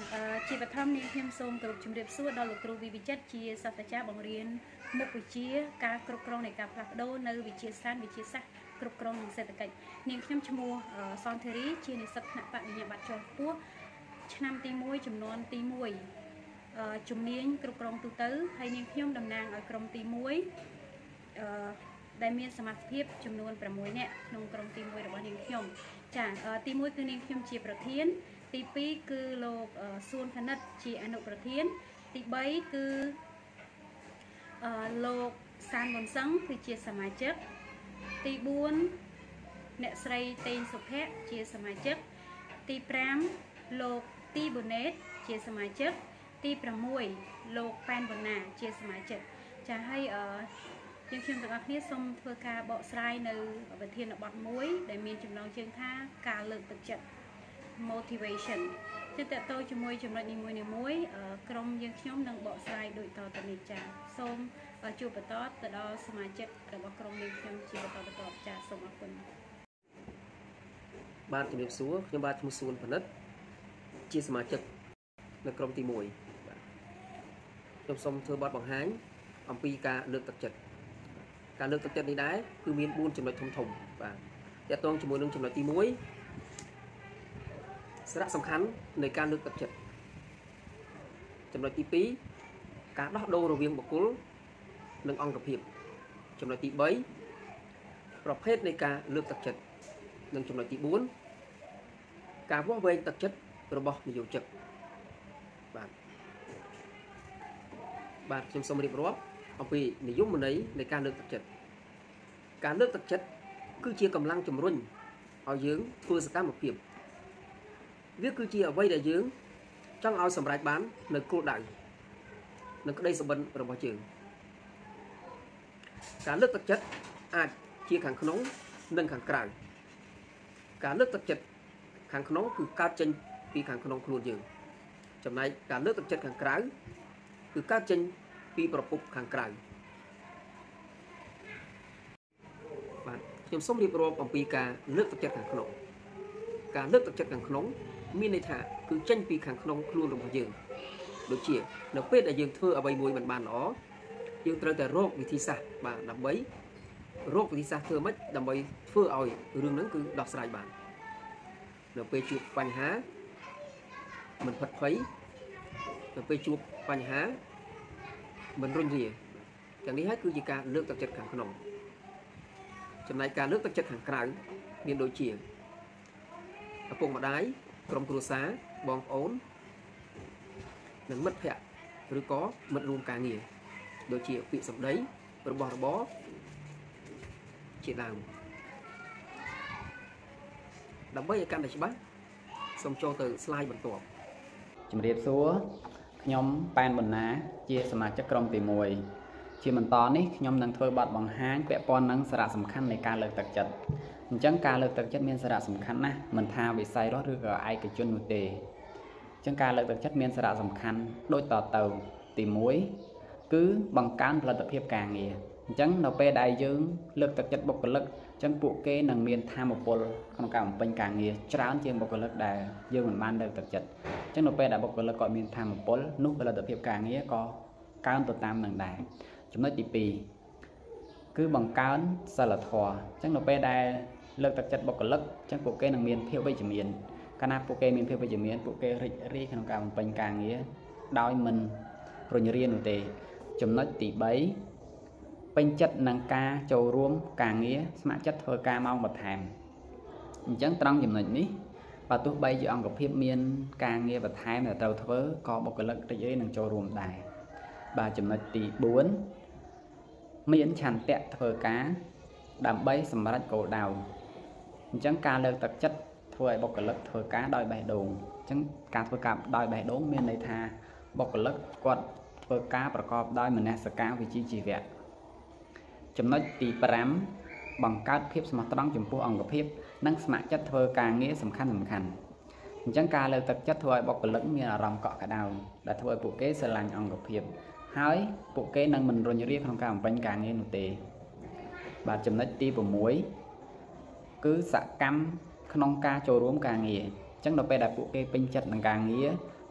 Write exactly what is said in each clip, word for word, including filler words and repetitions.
ជាបឋមនាងខ្ញុំសូមគោរពជំរាបសួរដល់លោកគ្រូវិវិចិត្រជាសាស្ត្រាចារ្យបង្រៀនមុខវិជ្ជាការគ្រប់គ្រងនៃការផ្លាស់ប្ដូរនៅវិទ្យាស្ថានវិទ្យាសាស្ត្រគ្រប់គ្រងនិងសេដ្ឋកិច្ចនាងខ្ញុំឈ្មោះសនធារីជានិស្សិតថ្នាក់បរិញ្ញាបត្រជាន់ខ្ពស់ឆ្នាំទីមួយចំនួនទីមួយជំនាញគ្រប់គ្រងទូទៅហើយនាងខ្ញុំតំណាងឲ្យក្រុមទីមួយអឺដែលមានសមាជិកចំនួនប្រាំមួយនាក់ក្នុងក្រុមទីមួយរបស់នាងខ្ញុំចាទីមួយគឺនាងខ្ញុំជាប្រធានទីពីរគឺលោកសួនខនិតជាអនុប្រធានទីបីគឺអឺលោកសានវុនសឹងគឺជាសមាជិកទីបួនអ្នកស្រីតេងសុភ័ក្រជាសមាជិកទីប្រាំលោកទីប៊ូណេតជាសមាជិកទីប្រាំមួយលោកប៉ែនវណ្ណាជាសមាជិកចាហើយអឺយើងខ្ញុំទាំងអស់គ្នាសូមធ្វើការបកស្រាយនៅវិធានបទមួយដែលមានចំណងជើងថាការលើកទឹកចិត្ត motivation ជាតទៅជាមួយចំណុចនីមួយៗក្រុមយើងខ្ញុំនឹងបកស្រាយដូចតទៅនេះចាសូមជួបបន្តទៅដល់សមាជិករបស់ក្រុមយើងខ្ញុំជាបន្តបន្តចាសូមអរគុណបាទជំរាបសួរខ្ញុំបាទឈ្មោះសួនផនិតជាសមាជិកនៅក្រុមទីមួយបាទខ្ញុំសូមធ្វើបទបង្ហាញអំពីការលើកទឹកចិត្តការលើកទឹកចិត្តនេះដែរគឺមានបួនចំណុចធំធំបាទទាក់ទងជាមួយនឹងចំណុចទីមួយសារៈសំខាន់នៃការលើកទឹកចិត្តចំណុចទីពីរការដោះដូររវាងបុគ្គលនិងអង្គភាពចំណុចទីបីប្រភេទនៃការលើកទឹកចិត្តនិងចំណុចទីបួនការវាស់វែងទឹកចិត្តរបស់និយោជិកបាទបាទខ្ញុំសូមរៀបរាប់អំពីនិយមន័យនៃការលើកទឹកចិត្តការលើកទឹកចិត្តគឺជាកម្លាំងជំរុញឲ្យយើងធ្វើសកម្មភាពវាគឺជាអ្វីដែលយើងចង់ឲ្យសម្រេចបាននៅគោលដៅនិងក្តីសុបិនរបស់យើងការលើកទឹកចិត្តអាចជាខាងក្នុងនិងខាងក្រៅការលើកទឹកចិត្តខាងក្នុងគឺកើតចេញពីខាងក្នុងខ្លួនយើងចំណែកការលើកទឹកចិត្តខាងក្រៅគឺកើតចេញពីប្រភពខាងក្រៅបាទខ្ញុំសូមរៀបរាប់អំពីការលើកទឹកចិត្តខាងក្នុងការលើកទឹកចិត្តខាងក្នុងមានន័យថាគឺចេញពីខាងក្នុងខ្លួនរបស់យើងដូចជានៅពេលដែលយើងធ្វើអ្វីមួយមិនបានល្អយើងត្រូវតែរកវិធីសាស្ត្របាទដើម្បីរកវិធីសាស្ត្រធ្វើម៉េចដើម្បីធ្វើឲ្យរឿងហ្នឹងគឺដោះស្រាយបាននៅពេលជួបបញ្ហាមិនផិតភ័យនៅពេលជួបបញ្ហាមិនរុញរាទាំងនេះហើយគឺជាការលើកទឹកចិត្តខាងក្នុងចំណែកការលើកទឹកចិត្តខាងក្រៅមានដូចជាឪពុកម្ដាយក្រុមគ្រួសារបងប្អូននិងមិត្តភ័ក្តិឬក៏មិត្តរួមការងារដូចជាពាក្យសម្ដីរបស់របរជាដើមដើម្បីឲ្យកាន់តែច្បាស់សូមចូលទៅ slide បន្ទាប់ជំរាបសួរខ្ញុំប៉ែនបណ្ណាជាសមាជិកក្រុមទីមួយជាបន្តនេះខ្ញុំនឹងធ្វើបទបង្ហាញពាក់ព័ន្ធនឹងសារៈសំខាន់នៃការលើកទឹកចិត្តអញ្ចឹងការលើកទឹកចិត្តមានសារៈសំខាន់ណាស់មិនថាវិស័យរដ្ឋឬក៏ឯកជននោះទេអញ្ចឹងការលើកទឹកចិត្តមានសារៈសំខាន់ដូចតទៅទីមួយគឺបង្កើនផលិតភាពការងារអញ្ចឹងនៅពេលដែលយើងលើកទឹកចិត្តបុគ្គលិកអញ្ចឹងពួកគេនឹងមានថាមពលក្នុងការបំពេញការងារច្រើនជាងបុគ្គលិកដែលយើងមិនបានលើកទឹកចិត្តអញ្ចឹងនៅពេលដែលបុគ្គលិកគាត់មានថាមពលនោះផលិតភាពការងារក៏កើនទៅតាមនឹងដែរចំណុចទីពីរគឺបង្កើនសីលធម៌អញ្ចឹងនៅពេលដែលលើកទឹកចិត្តបុគ្គលិកអញ្ចឹងពួកគេនឹងមានភាពវិជ្ជមានកាលណាពួកគេមានភាពវិជ្ជមានពួកគេរីករាយក្នុងការបំពេញការងារដោយមិនរុញរានោះទេចំណុចទីបីពេញចិត្តនឹងការចូលរួមការងារស្ម័គ្រចិត្តធ្វើការម៉ោងបន្ថែមអញ្ចឹងត្រង់ចំណុចនេះបើទោះបីជាអង្គភាពមានការងារបន្ថែមដែលត្រូវធ្វើក៏បុគ្គលិករីករាយនឹងចូលរួមដែរបាទចំណុចទីបួនមានឆន្ទៈធ្វើការដើម្បីសម្រេចគោលដៅអញ្ចឹងការលើកទឹកចិត្តធ្វើឲ្យបុគ្គលិកធ្វើការដោយបេះដូងអញ្ចឹងការធ្វើការដោយបេះដូងមានន័យថាបុគ្គលិកគាត់ធ្វើការប្រកបដោយមនសិការវិជ្ជាជីវៈចំណុចទីប្រាំបង្កើតភាពស្មោះត្រង់ចំពោះអង្គភាពនិងស្ម័គ្រចិត្តធ្វើការងារសំខាន់សំខាន់អញ្ចឹងការលើកទឹកចិត្តធ្វើឲ្យបុគ្គលិកមានអារម្មណ៍កក់ក្ដៅដែលធ្វើឲ្យពួកគេស្រឡាញ់អង្គភាពហើយពួកគេនឹងមិនរុញរាក្នុងការបំពេញការងារនោះទេបាទចំណុចទីប្រាំមួយគឺសកម្មក្នុងការចូលរួមការងារអញ្ចឹងនៅពេលដែលពួកគេពេញចិត្តនឹងការងារ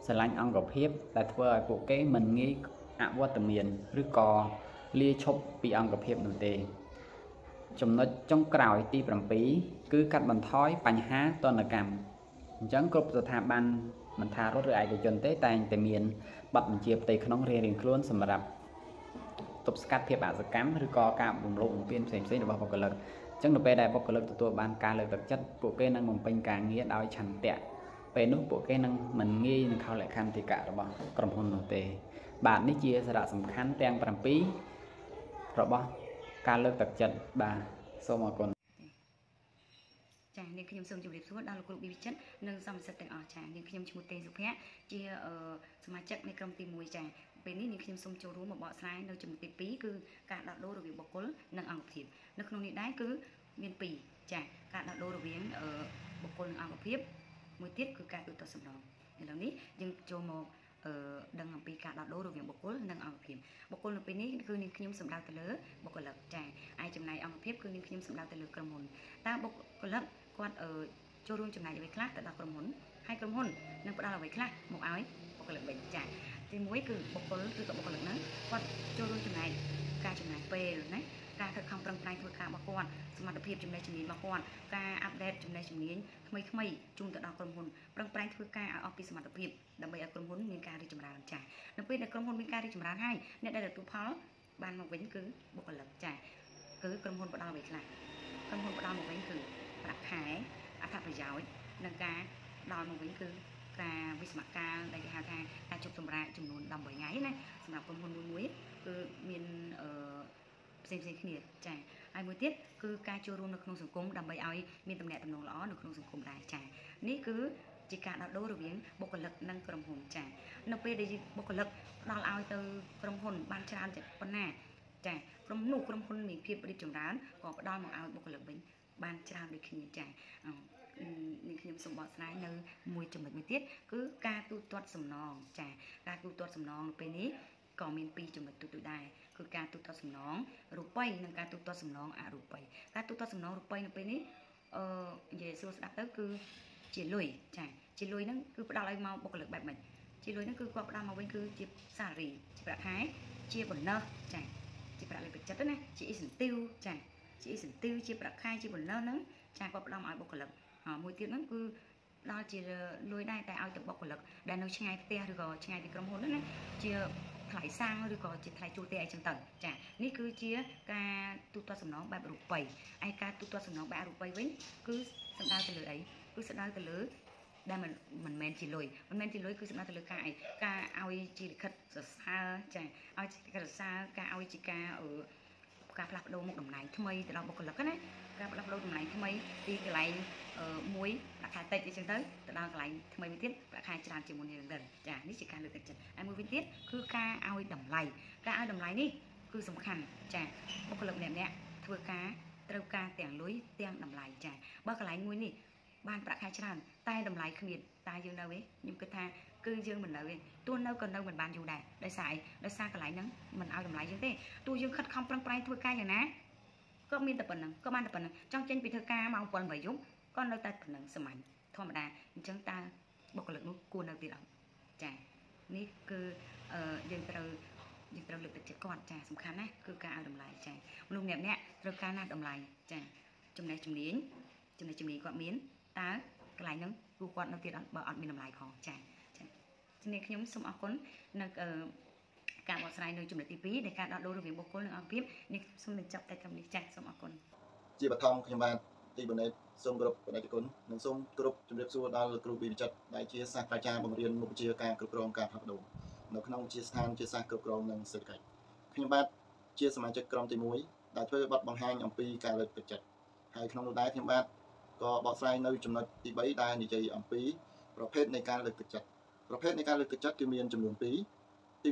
ស្រឡាញ់អង្គភាពដែលធ្វើឲ្យពួកគេមិនងាយអវត្តមានឬក៏លាឈប់ពីអង្គភាពនោះទេចំណុចចុងក្រោយទី7គឺកាត់បន្ថយបញ្ហាទណ្ឌកម្មអញ្ចឹងគ្រប់ស្ថាប័នមិនថារដ្ឋឬឯកជនទេតែងតែមានប័ណ្ណបញ្ជាផ្ទៃក្នុងរៀងៗខ្លួនសម្រាប់ទប់ស្កាត់ភាពអសកម្មឬក៏ការបំរុងបំពានផ្សេងៗរបស់បុគ្គលិកអញ្ចឹងនៅពេលដែលបុគ្គលិកទទួលបានការលើកទឹកចិត្តពួកគេនឹងបំពេញការងារដោយឆន្ទៈពេលនោះពួកគេនឹងមិនងាយនឹងខកលក្ខន្តិកៈរបស់ក្រុមហ៊ុននោះទេបាទនេះជាសារៈសំខាន់ទាំង7របស់ការលើកទឹកចិត្តបាទសូមអរគុណចា៎នាងខ្ញុំសូមជម្រាបសួរដល់លោកគ្រូប៊ីវិចិត្រនិងសមាជិកទាំងអស់ចា៎នាងខ្ញុំឈ្មោះតេសុភ័ក្រជាសមាជិកនៃក្រុមទី1ចា៎ពេលនេះនាងខ្ញុំសូមចូលរួមមកបកស្រាយនៅចំណុចទី2គឺការដោះដូររវាងបុគ្គលនិងអង្គភាពនៅក្នុងនេះដែរគឺមាន2ចា៎ការដោះដូររវាងបុគ្គលនិងអង្គភាពមួយទៀតគឺការទូទាត់សំណងឥឡូវនេះយើងចូលមកអឺដឹងអំពីការដោះដូររវាងបុគ្គលនិងអង្គភាពបុគ្គលនៅពេលនេះគឺនាងខ្ញុំសំដៅទៅលើបុគ្គលិកចា៎ហើយចំណែកអង្គភាពគឺនាងខ្ញុំសំដៅទៅលើក្រុមហ៊ុនតើបុគ្គលិកគាត់អឺចូលរួមចំណែកអ្វីខ្លះទៅដល់ក្រុមហ៊ុនហើយក្រុមហ៊ុននឹងផ្ដល់អ្វីខ្លះមកឲ្យបុគ្គលិកវិញចា៎ទី1គឺបុគ្គលគឺក៏បុគ្គលិកហ្នឹងគាត់ចូលរួមចំណែកការចំណាយពេលណាការខិតខំប្រឹងប្រែងធ្វើការរបស់គាត់សមត្ថភាពចំណេះជំនាញរបស់គាត់ការអាប់ដេតចំណេះជំនាញថ្មីថ្មីជូនទៅដល់ក្រុមហ៊ុនប្រឹងប្រែងធ្វើការឲ្យអស់ពីសមត្ថភាពដើម្បីឲ្យក្រុមហ៊ុនមានការរីកចម្រើនចា៎នៅពេលដែលក្រុមហ៊ុនមានការរីកចម្រើនហើយអ្នកដែលទទួលផលបានមកវិញគឺបុគ្គលិកចា៎គឺក្រុមហ៊ុនផ្ដល់អ្វីខ្លះក្រុមហ៊ុនផ្ដល់មកវិញគឺប្រាក់ខែអត្ថប្រយោជន៍និងការដល់មកវិញគឺការវិស្មការដែលគេហៅថាការជប់សម្រាប់ចំនួន18ថ្ងៃណាសម្រាប់ក្រុមហ៊ុនមួយៗគឺមានអឺផ្សេងផ្សេងគ្នាចា៎ហើយមួយទៀតគឺការចូលរួមនៅក្នុងសង្គមដើម្បីឲ្យមានទំនាក់ទំនងល្អនៅក្នុងសង្គមដែរចា៎នេះគឺជាការដោះដូររវាងបុគ្គលិកនិងក្រុមហ៊ុនចា៎នៅពេលដែលបុគ្គលិកផ្ដល់ឲ្យទៅក្រុមហ៊ុនបានច្រើនប៉ុណ្ណាចា៎ក្រុមនោះក្រុមហ៊ុនមានភាពរីកចម្រើនក៏ផ្ដល់មកឲ្យបុគ្គលិកវិញបានច្រើនដូចគ្នាចា៎នេះខ្ញុំសូមបកស្រាយនៅមួយចំណុចមួយទៀតគឺការទូទាត់សំណងចា៎ការទូទាត់សំណងនៅពេលនេះក៏មានពីរចំណុចទូទៅដែរគឺការទូទាត់សំណងរូបិយនិងការទូទាត់សំណងអរូបិយការទូទាត់សំណងរូបិយនៅពេលនេះអឺនិយាយសួរស្ដាប់ទៅគឺជាលុយចា៎ជាលុយហ្នឹងគឺផ្ដល់ឲ្យមកបុគ្គលិកបែបម៉េចជាលុយហ្នឹងគឺគាត់ផ្ដល់មកវិញគឺជាសារីជាប្រាក់ខែជាបណ្ណើសចា៎ជាប្រាក់លើកទឹកចិត្តណាជា incentive ចា៎ជា incentive ជាប្រាក់ខែជាបណ្ណើសហ្នឹងចា៎គាត់ផ្ដល់មកឲ្យបុគ្គលិកមួយទៀតហ្នឹងគឺដល់ជាលុយដែរតែឲ្យទៅបុគ្គលិកដែលនៅឆ្ងាយផ្ទះឬក៏ឆ្ងាយពីក្រុមហ៊ុនហ្នឹងណាជាថ្លៃសាំងឬក៏ជាថ្លៃជួលផ្ទះអីចឹងទៅចានេះគឺជាការទូទាត់សំណងបែបរូបិយឯការទូទាត់សំណងបែបរូបិយវិញគឺសំដៅទៅលើអីគឺសំដៅទៅលើដែលមិនមិនមែនជាលុយមិនមែនជាលុយគឺសំដៅទៅលើការអីការឲ្យជាលិខិតសរសើរចាឲ្យជាលិខិតសរសើរការឲ្យជាការអឺការផ្លាស់ប្ដូរមុខតំណែងថ្មីទៅដល់បុគ្គលិកណាការផ្លាស់ប្ដូរតំណែងថ្មីពីកន្លែងមួយប្រាក់ខែតិចអីចឹងទៅទៅដល់កន្លែងថ្មីមួយទៀតប្រាក់ខែច្រើនជាងមុននេះទៅចានេះជាការលើកទឹកចិត្តហើយមួយវិញទៀតគឺការឲ្យតម្លៃការឲ្យតម្លៃនេះគឺសំខាន់ចាបុគ្គលិកម្នាក់ម្នាក់ធ្វើការត្រូវការទាំងលុយទាំងតម្លៃចាបើកន្លែងមួយនេះបានប្រាក់ខែច្រើនតែតម្លៃគ្មានតែយើងនៅទេខ្ញុំគិតថាគឺយើងមិននៅទេទោះនៅក៏នៅមិនបានយូរដែរដោយសារអីដោយសារកន្លែងហ្នឹងមិនឲ្យតម្លៃយើងទេទោះយើងខិតខំប្រឹងប្រែងធ្វើការយ៉ាងណាក៏មានតែប៉ុណ្្នឹងក៏បានតែប៉ុណ្្នឹងចង់ចេញពីធ្វើការម៉ោង7 8យប់ក៏នៅតែប៉ុណ្្នឹងសាមញ្ញធម្មតាអញ្ចឹងតើបុគ្គលិកនោះគួរនៅទៀតអត់ចានេះគឺយើងត្រូវយើងត្រូវលើកទឹកចិត្តគាត់ចាសំខាន់ណាស់គឺការឲ្យតម្លៃចាមនុស្សម្នាក់ម្នាក់ត្រូវការណាស់តម្លៃចាចំណេះជំនាញចំណេះជំនាញគាត់មានតើកន្លែងហ្នឹងគួរគាត់នៅទៀតអត់បើអត់មានតម្លៃផងចាចាជំនាញខ្ញុំសូមអរគុណនៅការបកស្រាយនៅចំណុចទី2នៃការដោះដូររវាងបុគ្គលនិងអង្គភាពនេះសូមបញ្ចប់តែត្រឹមនេះចាសូមអរគុណជាបឋមខ្ញុំបាទទីបណេតសូមគោរពបដិគុណនិងសូមគោរពជំរាបសួរដល់លោកគ្រូប៊ីវិចិត្រដែលជាសាស្ត្រាចារ្យបង្រៀនមុខវិជ្ជាការគ្រប់គ្រងការផ្លាស់ប្ដូរនៅក្នុងវិទ្យាស្ថានជាសាស្ត្រគ្រប់គ្រងនិងសេដ្ឋកិច្ចខ្ញុំបាទជាសមាជិកក្រុមទី1ដែលធ្វើបទបង្ហាញអំពីការលើកទឹកចិត្តហើយក្នុងនោះដែរខ្ញុំបាទក៏បកស្រាយនៅចំណុចទី3ដែលនិយាយអំពីប្រភេទនៃការលើកទឹកចិត្តប្រភេទនៃការលើកទឹកចិត្តគឺមានចំនួនពីរទី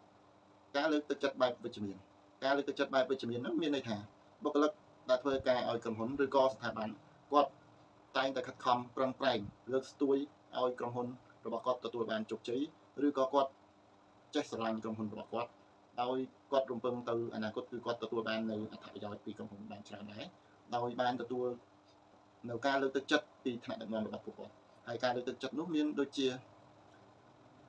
1ការលើកទឹកចិត្តបែបវិជ្ជមានការលើកទឹកចិត្តបែបវិជ្ជមាននោះមានន័យថាបុគ្គលិកដែលធ្វើការឲ្យក្រុមហ៊ុនឬក៏ស្ថាប័នគាត់តែងតែខិតខំប្រឹងប្រែងលើកស្ទួយឲ្យក្រុមហ៊ុនរបស់គាត់ទទួលបានជោគជ័យឬក៏គាត់ចេះស្រឡាញ់ក្រុមហ៊ុនរបស់គាត់ដោយគាត់រំពឹងទៅអនាគតគឺគាត់ទទួលបាននៅអត្ថប្រយោជន៍ពីក្រុមហ៊ុនបានច្រើនដែរដោយបានទទួលនៅការលើកទឹកចិត្តពីថ្នាក់ដឹកនាំរបស់ពួកគាត់ហើយការលើកទឹកចិត្តនោះមានដូចជា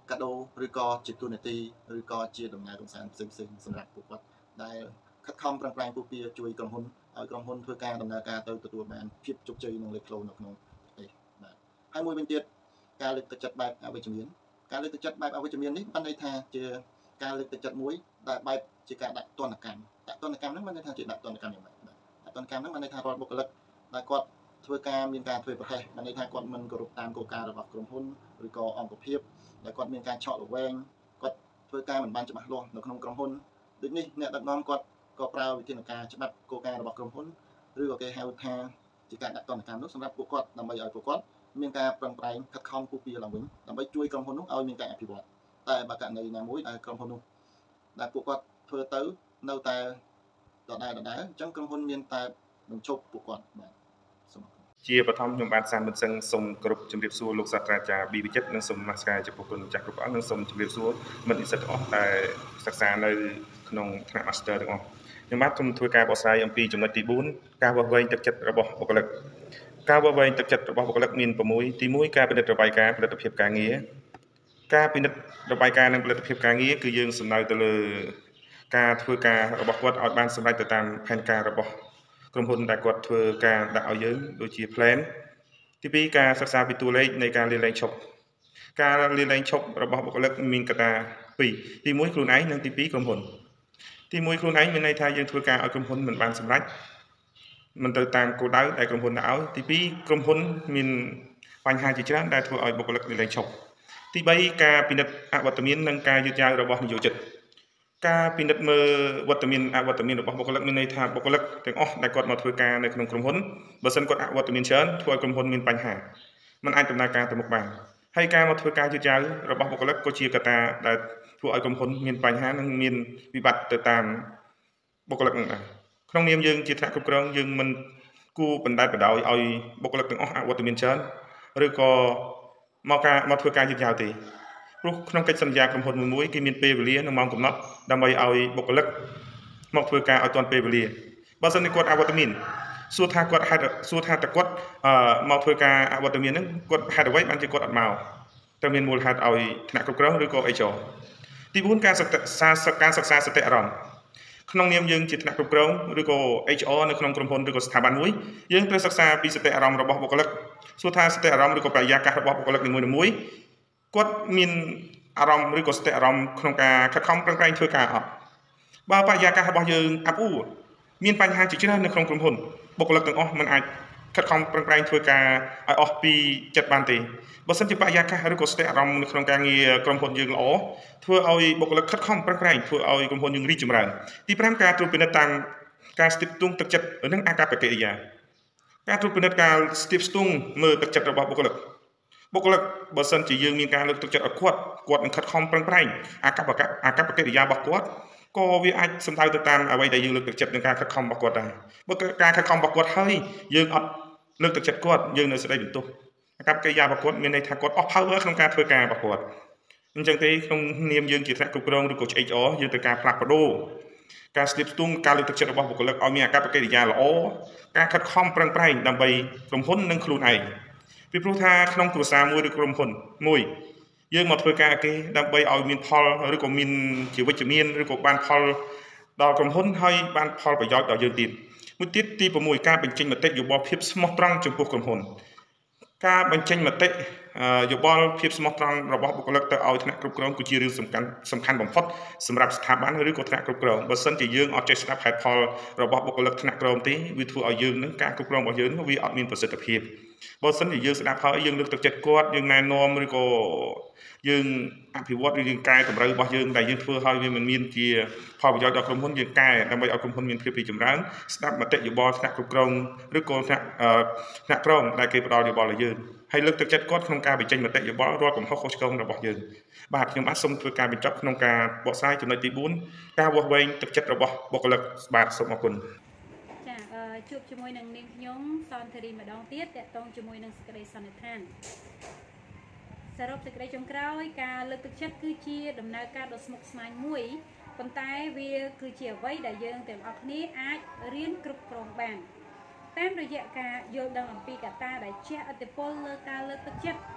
កាដូឬក៏ជាទូនាទីឬក៏ជាដំណើរកំសាន្តផ្សេងផ្សេងសម្រាប់ពួកគាត់ដែលខិតខំប្រឹងប្រែងពួកវាជួយក្រុមហ៊ុនឲ្យក្រុមហ៊ុនធ្វើការដំណើរការទៅទទួលបានភាពជោគជ័យនិងលេចធ្លោនៅក្នុងប្រទេសបាទហើយមួយវិញទៀតការលើកទឹកចិត្តបែបអវិជ្ជមានការលើកទឹកចិត្តបែបអវិជ្ជមាននេះបានន័យថាជាការលើកទឹកចិត្តមួយដែលបែបជាការដាក់ទណ្ឌកម្មដាក់ទណ្ឌកម្មហ្នឹងបានន័យថាជាដាក់ទណ្ឌកម្មយ៉ាងម៉េចបាទដាក់ទណ្ឌកម្មហ្នឹងបានន័យថារាល់បុគ្គលិកដែលគាត់ធ្វើការមានការធ្វើប្រហែសបានន័យថាគាត់មិនគោរពតាមគោលការណ៍របស់ក្រុមហ៊ុនឬក៏អង្គភាពដែលគាត់មានការឆក់រវែងគាត់ធ្វើការមិនបានច្បាស់លាស់នៅក្នុងក្រុមហ៊ុនដូចនេះអ្នកដឹកនាំគាត់ក៏ប្រើវិធានការច្បាប់គោលការណ៍របស់ក្រុមហ៊ុនឬក៏គេហៅថាជាការដាក់ទណ្ឌកម្មនោះសម្រាប់ពួកគាត់ដើម្បីឲ្យពួកគាត់មានការប្រឹងប្រែងខិតខំពុះពៀឡើងវិញដើម្បីជួយក្រុមហ៊ុននោះឲ្យមានការអភិវឌ្ឍតែបើករណីណាមួយដែលក្រុមហ៊ុននោះដែលពួកគាត់ធ្វើទៅនៅតែដដែលដដែលអញ្ចឹងក្រុមហ៊ុនមានតែបញ្ឈប់ពួកគាត់បាទសូមជាបឋមខ្ញុំបាទសានមិនសឹងសូមគោរពជំរាបសួរលោកសាស្ត្រាចារ្យប៊ីវិចិត្រនិងសូមនមស្ការចំពោះគុណម្ចាស់គ្រប់ព្រះអង្គនិងសូមជំរាបសួរមិត្តនិស្សិតទាំងអស់ដែលសិក្សានៅក្នុងថ្នាក់ Master ទាំងអស់ខ្ញុំបាទសូមធ្វើការបកស្រាយអំពីចំណុចទីបួនការវាស់វែងទឹកចិត្តរបស់បុគ្គលិកការវាស់វែងទឹកចិត្តរបស់បុគ្គលិកមាន៦ទីមួយការពិនិត្យរបាយការណ៍ផលិតភាពការងារការពិនិត្យរបាយការណ៍និងផលិតភាពការងារគឺយើងសំដៅទៅលើការធ្វើការរបស់គាត់ឲ្យបានសម្រេចទៅតាមផែនការរបស់ក្រុមហ៊ុនដែលគាត់ធ្វើការដាក់ឲ្យយើងដូចជា plan ទីពីរការសិក្សាពីតួលេខនៃការលាលែងឈប់ការលាលែងឈប់របស់បុគ្គលិកមានកត្តាពីរទីមួយខ្លួនឯងនិងទីពីរក្រុមហ៊ុនទីមួយខ្លួនឯងមានន័យថាយើងធ្វើការឲ្យក្រុមហ៊ុនមិនបានសម្រេចមិនទៅតាមគោលដៅដែលក្រុមហ៊ុនដាក់ឲ្យទីពីរក្រុមហ៊ុនមានបញ្ហាជាច្រើនដែលធ្វើឲ្យបុគ្គលិកលាលែងឈប់ទីបីការពិនិត្យអវត្តមាននិងការយឺតយ៉ាវរបស់និយោជិតការពិនិត្យមើលវត្តមានអវត្តមានរបស់បុគ្គលិកមានន័យថាបុគ្គលិកទាំងអស់ដែលគាត់មកធ្វើការនៅក្នុងក្រុមហ៊ុនបើសិនគាត់អវត្តមានច្រើនធ្វើឲ្យក្រុមហ៊ុនមានបញ្ហាមិនអាចដំណើរការទៅមុខបានហើយការមកធ្វើការយឺតយ៉ាវរបស់បុគ្គលិកក៏ជាកត្តាដែលធ្វើឲ្យក្រុមហ៊ុនមានបញ្ហានិងមានវិបត្តិទៅតាមបុគ្គលិកនឹងដែរក្នុងនាមយើងជាថ្នាក់គ្រប់គ្រងយើងមិនគួរបណ្តែតបដោយឲ្យបុគ្គលិកទាំងអស់អវត្តមានច្រើនឬក៏មកការមកធ្វើការយឺតយ៉ាវទេព្រោះក្នុងកិច្ចសន្យាក្រុមហ៊ុនមួយៗគេមានពេលវេលានិងម៉ោងកំណត់ដើម្បីឲ្យបុគ្គលិកមកធ្វើការឲ្យទាន់ពេលវេលាបើសិនជាគាត់អវត្តមានសួរថាគាត់ហេតុសួរថាតើគាត់មកធ្វើការអវត្តមានហ្នឹងគាត់ហេតុអ្វីបានជាគាត់អត់មកតើមានមូលហេតុឲ្យថ្នាក់គ្រប់គ្រងឬក៏អីចោទីបួនការសិក្សាការសិក្សាសតិអារម្មណ៍ក្នុងនាមយើងជាថ្នាក់គ្រប់គ្រងឬក៏ H R នៅក្នុងក្រុមហ៊ុនឬក៏ស្ថាប័នមួយយើងត្រូវសិក្សាពីសតិអារម្មណ៍របស់បុគ្គលិកសួរថាសតិអារម្មណ៍ឬក៏បរិយាកាសរបស់បុគ្គលិកនីមួយៗគាត់មានអារម្មណ៍ឬក៏សតិអារម្មណ៍ក្នុងការខិតខំប្រឹងប្រែងធ្វើការអត់បើបរិយាកាសរបស់យើងអាប់អួរមានបញ្ហាជាច្រើននៅក្នុងក្រុមហ៊ុនបុគ្គលិកទាំងអស់មិនអាចខិតខំប្រឹងប្រែងធ្វើការឲ្យអស់ពីចិត្តបានទេបើសិនជាបរិយាកាសឬក៏សតិអារម្មណ៍នៅក្នុងការងារក្រុមហ៊ុនយើងល្អធ្វើឲ្យបុគ្គលិកខិតខំប្រឹងប្រែងធ្វើឲ្យក្រុមហ៊ុនយើងរីកចម្រើនទីប្រាំការត្រួតពិនិត្យតាមការស្ទាបស្ទង់ទឹកចិត្តនិងអាកប្បកិរិយាការត្រួតពិនិត្យការស្ទាបស្ទង់មើលទឹកចិត្តរបស់បុគ្គលិកបុគ្គលិកបើសិនជាយើងមានការលើកទឹកចិត្តឲ្យគាត់គាត់នឹងខិតខំប្រឹងប្រែងអាកប្បកិអាកប្បកិរិយារបស់គាត់ក៏វាអាចសំដៅទៅតាមអ្វីដែលយើងលើកទឹកចិត្តនឹងការខិតខំរបស់គាត់ដែរបើការខិតខំរបស់គាត់ហើយយើងអត់លើកទឹកចិត្តគាត់យើងនៅស្ដីបន្ទោសអាកប្បកិរិយារបស់គាត់មានន័យថាគាត់អស់ power ក្នុងការធ្វើការរបស់គាត់អញ្ចឹងទេក្នុងនាមយើងជាថ្នាក់គ្រប់គ្រងឬក៏ H R យើងត្រូវការផ្លាស់ប្ដូរការស្ទាបស្ទង់ការលើកទឹកចិត្តរបស់បុគ្គលិកឲ្យមានអាកប្បកិរិយាល្អការខិតខំប្រឹងប្រែងដើម្បីក្រុមហ៊ុននិងខ្លួនឯងពីព្រោះថាក្នុងគ្រួសារមួយឬក្រុមហ៊ុនមួយយើងមកធ្វើការគេដើម្បីឲ្យមានផលឬក៏មានជាវិជ្ជមានឬក៏បានផលដល់ក្រុមហ៊ុនហើយបានផលប្រយោជន៍ដល់យើងទៀតមួយទៀតទី6ការបញ្ចេញមតិយោបល់ភាពស្មោះត្រង់ចំពោះក្រុមហ៊ុនការបញ្ចេញមតិយោបល់ភាពស្មោះត្រង់របស់បុគ្គលិកទៅឲ្យថ្នាក់គ្រប់គ្រងគឺជារឿងសំខាន់សំខាន់បំផុតសម្រាប់ស្ថាប័នឬក៏ថ្នាក់គ្រប់គ្រងបើសិនជាយើងអត់ចេះស្ដាប់ហេតុផលរបស់បុគ្គលិកថ្នាក់ក្រោមទេវាធ្វើឲ្យយើងនឹងការគ្រប់គ្រងរបស់យើងវាអត់មានប្រសិទ្ធភាពបើសិនជាយើងស្ដាប់ហើយយើងលើកទឹកចិត្តគាត់យើងណែនាំឬក៏យើងអភិវឌ្ឍឬយើងកែតម្រូវរបស់យើងដែលយើងធ្វើឲ្យវាមិនមានជាផលប្រយោជន៍ដល់ក្រុមហ៊ុនយើងកែដើម្បីឲ្យក្រុមហ៊ុនមានភាពរីកចម្រើនស្ដាប់មតិយោបល់ថ្នាក់គ្រប់គ្រងឬក៏ថ្នាក់ថ្នាក់ក្រោមដែលគេផ្ដល់យោបល់ឲ្យយើងហើយលើកទឹកចិត្តគាត់ក្នុងការបញ្ចេញមតិយោបល់រាល់កំហុសខុសឆ្គងរបស់យើងបាទខ្ញុំបាទសូមធ្វើការបញ្ចប់ក្នុងការបកស្រាយចំណុចទីបួនការវាស់វែងទឹកចិត្តរបស់បុគ្គលិកបាទសូមអរគុណចាជួបជាមួយនឹងនាងខ្ញុំសនធារីម្ដងទៀតតកតងជាមួយនឹងសេចក្តីសន្និដ្ឋានសរុបសេចក្តីចុងក្រោយការលើកទឹកចិត្តគឺជាដំណើរការដ៏ស្មុគស្មាញមួយប៉ុន្តែវាគឺជាអ្វីដែលយើងទាំងអស់គ្នាអាចរៀនគ្រប់គ្រងបានតាមរយៈការយល់ដឹងអំពីកត្តាដែលជះឥទ្ធិពលលើការលើកទឹកចិត្ត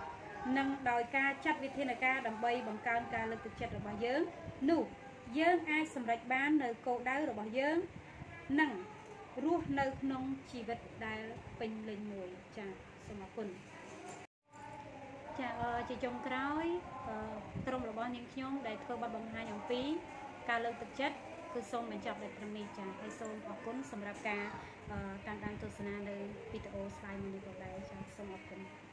និងដោយការចាត់វិធានការដើម្បីបង្កើនការលើកទឹកចិត្តរបស់យើងនោះយើងអាចសម្រេចបាននៅគោលដៅរបស់យើងនិងរស់នៅក្នុងជីវិតដែលពេញលេញមួយចា៎សូមអរគុណចា៎ជាចុងក្រោយក្រុមរបស់នាងខ្ញុំដែលធ្វើបទបង្ហាញអំពីការលើកទឹកចិត្តគឺសូមបញ្ចប់តែត្រឹមនេះចា៎ហើយសូមអរគុណសម្រាប់ការតាមដានទស្សនានៅវីដេអូ slide មួយនេះផងដែរចា៎សូមអរគុណ